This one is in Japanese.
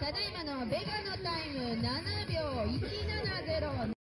ただいまのベガのタイム7秒170。